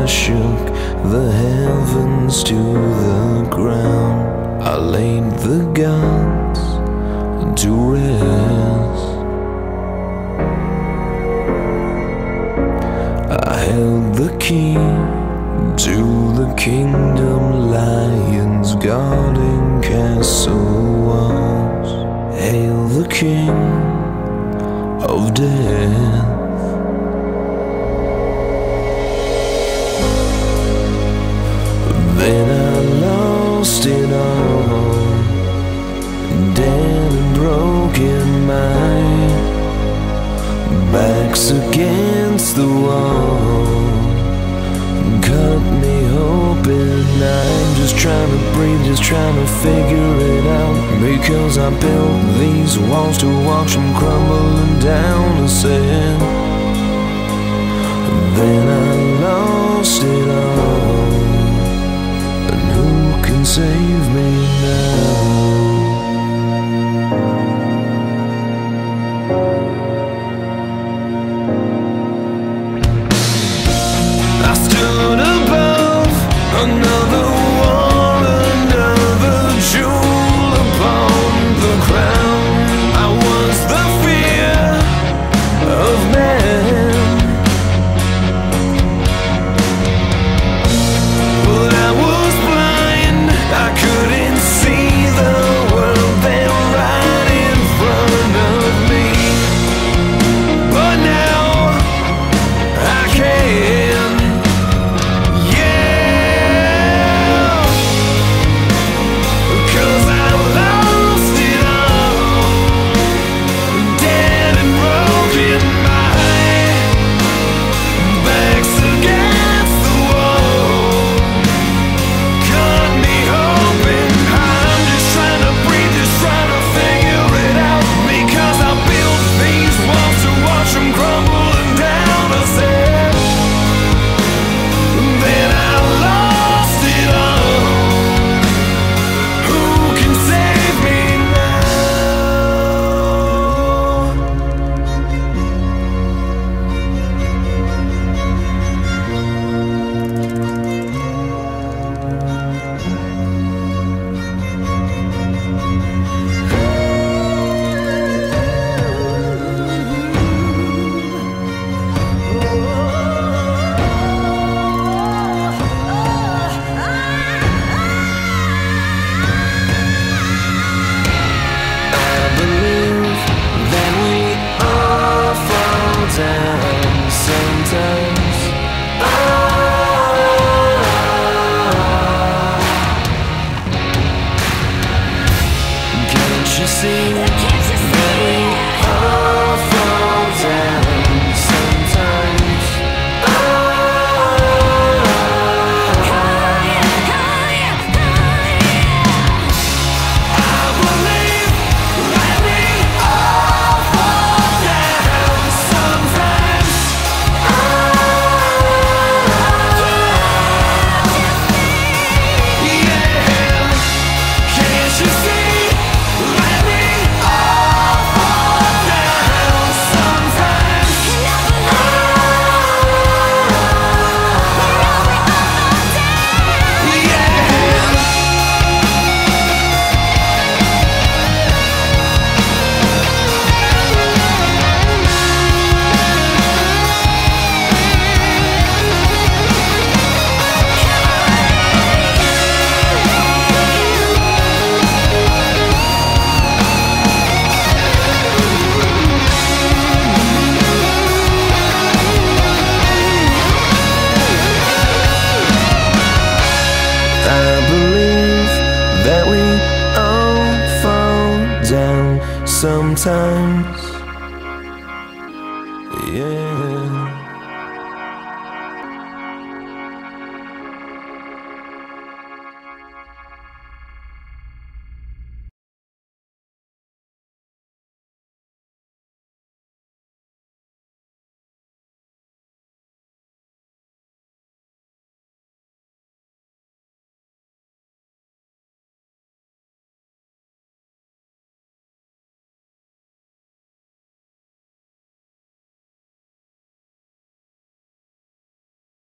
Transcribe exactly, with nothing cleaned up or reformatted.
shook the heavens to the ground. I laid the gods to rest. I held the key to the kingdom, lions guarding castle walls. Hail the king of death. Then I lost it all, dead and broken, my back's against the wall, cut me open. I'm just trying to breathe, just trying to figure it out, because I built these walls to watch them crumbling down. I said, then I lost it all, and who can save me now? I stood above another wall, another jewel upon the crown. I was the fear of man, but I was blind. I couldn't see the world there right in front of me, but now I can. Sometimes can't you see that we all fall down sometimes? I believe that we all fall down sometimes. I believe that we all fall down sometimes.